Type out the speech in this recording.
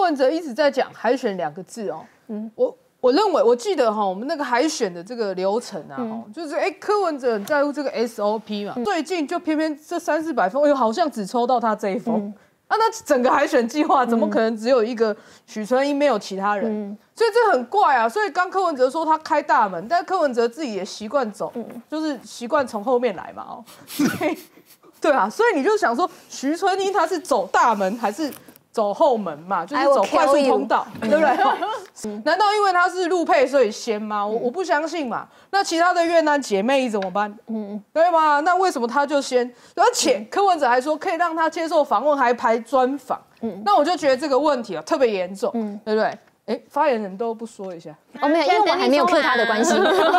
文哲一直在讲海选2个字哦，我认为，我记得哈，我们那个海选的这个流程啊，就是柯文哲很在乎这个 SOP 嘛，最近就偏偏这300-400封，哎呦，好像只抽到他这一封。那整个海选计划怎么可能只有一个许存英没有其他人？所以这很怪啊！所以刚柯文哲说他开大门，但柯文哲自己也习惯走，就是习惯从后面来嘛哦。对啊，所以你就想说许存英他是走大门还是走后门嘛？就是走快速通道，对不对？难道因为他是陆配所以先吗？我不相信嘛。那其他的越南姐妹怎么办？对吗？那为什么他就先？而且柯文哲还说可以让他接受访问，还排专访。那我就觉得这个问题啊特别严重，对不对？发言人都不说一下， 没有，因为我还没有 Q 他的关系。